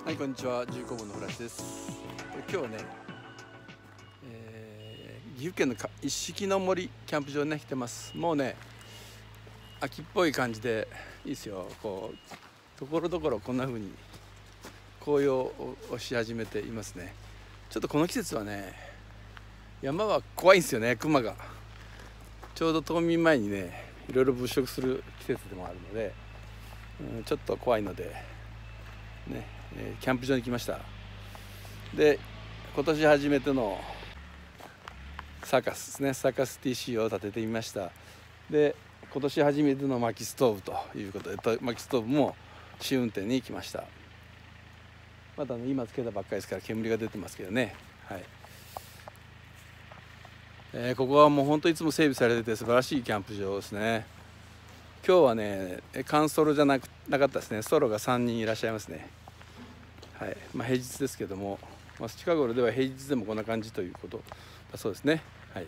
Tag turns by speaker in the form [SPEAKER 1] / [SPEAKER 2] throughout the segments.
[SPEAKER 1] はい、こんにちは。重工部のフラッシュです。今日はね、岐阜県の一色の森キャンプ場にね来てます。もうね、秋っぽい感じでいいですよ。こうところどころこんな風に紅葉をし始めていますね。ちょっとこの季節はね、山は怖いんですよね。熊がちょうど冬眠前にね、いろいろ物色する季節でもあるので、ちょっと怖いのでね、キャンプ場に来ました。で、今年初めてのサーカスですね、サーカス TC を立ててみました。で、今年初めての薪ストーブということで、薪ストーブも試運転に来ました。まだ今つけたばっかりですから煙が出てますけどね。はい。ここはもう本当いつも整備されてて素晴らしいキャンプ場ですね。今日はね、缶ソロじゃなかったですね。ソロが3人いらっしゃいますね。はい。平日ですけども、近頃では平日でもこんな感じということだそうですね。はい。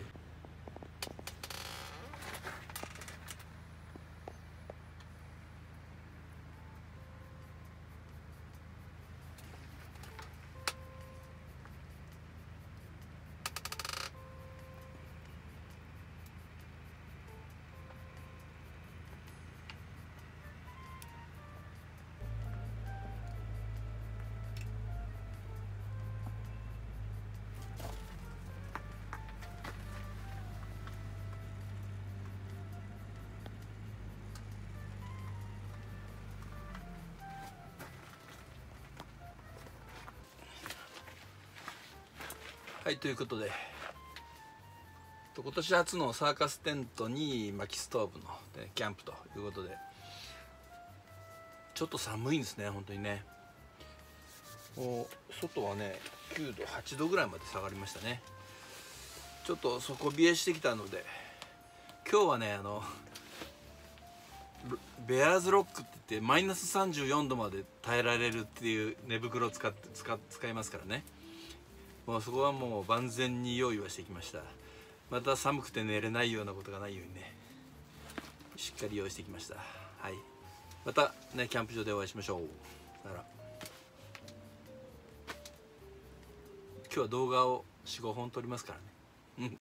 [SPEAKER 1] はい、ということで、今年初のサーカステントに薪ストーブのキャンプということで、ちょっと寒いんですね、本当にね。外はね、9度、8度ぐらいまで下がりましたね。ちょっと底冷えしてきたので、今日はね、ベアーズロックって言ってマイナス34度まで耐えられるっていう寝袋を使いますからね。もうそこはもう万全に用意はしてきました。また寒くて寝れないようなことがないようにね、しっかり用意してきました。はい。またね、キャンプ場でお会いしましょう。だから今日は動画を4、5本撮りますからね。